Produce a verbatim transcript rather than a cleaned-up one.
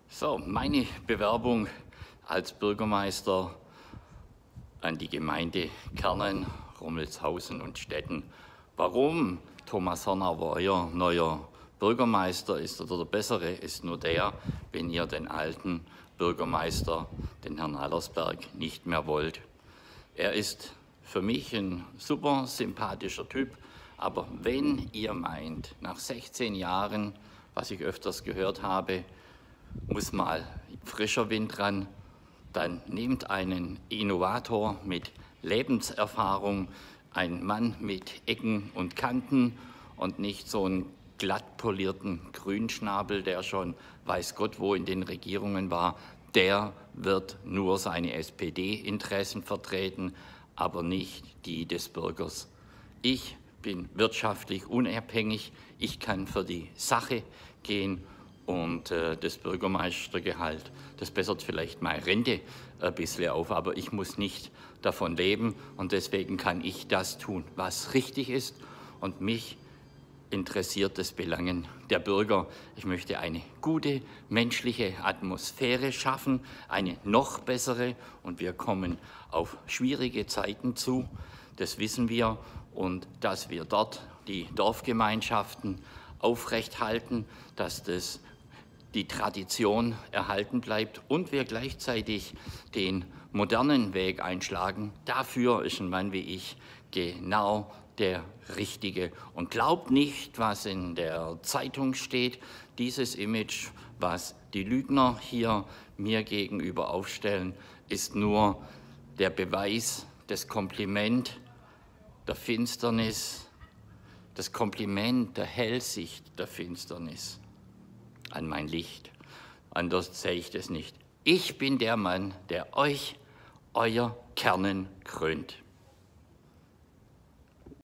So, meine Bewerbung als Bürgermeister an die Gemeinde Kernen, Rummelshausen und Stetten. Warum Thomas Hornauer euer neuer Bürgermeister ist oder der bessere, ist nur der, wenn ihr den alten Bürgermeister, den Herrn Allersberg, nicht mehr wollt. Er ist für mich ein super sympathischer Typ, aber wenn ihr meint, nach sechzehn Jahren, was ich öfters gehört habe, muss mal frischer Wind ran, dann nehmt einen Innovator mit Lebenserfahrung, einen Mann mit Ecken und Kanten und nicht so einen glatt polierten Grünschnabel, der schon weiß Gott wo in den Regierungen war. Der wird nur seine S P D-Interessen vertreten, aber nicht die des Bürgers. Ich bin wirtschaftlich unabhängig, ich kann für die Sache gehen. Und äh, das Bürgermeistergehalt, das bessert vielleicht meine Rente ein bisschen auf, aber ich muss nicht davon leben und deswegen kann ich das tun, was richtig ist. Und mich interessiert das Belangen der Bürger. Ich möchte eine gute menschliche Atmosphäre schaffen, eine noch bessere, und wir kommen auf schwierige Zeiten zu, das wissen wir, und dass wir dort die Dorfgemeinschaften aufrechthalten, dass das die Tradition erhalten bleibt und wir gleichzeitig den modernen Weg einschlagen. Dafür ist ein Mann wie ich genau der Richtige. Und glaubt nicht, was in der Zeitung steht. Dieses Image, was die Lügner hier mir gegenüber aufstellen, ist nur der Beweis, das Kompliment der Finsternis, das Kompliment der Hellsicht der Finsternis an mein Licht. Anders sehe ich das nicht. Ich bin der Mann, der euch, euer Kernen krönt.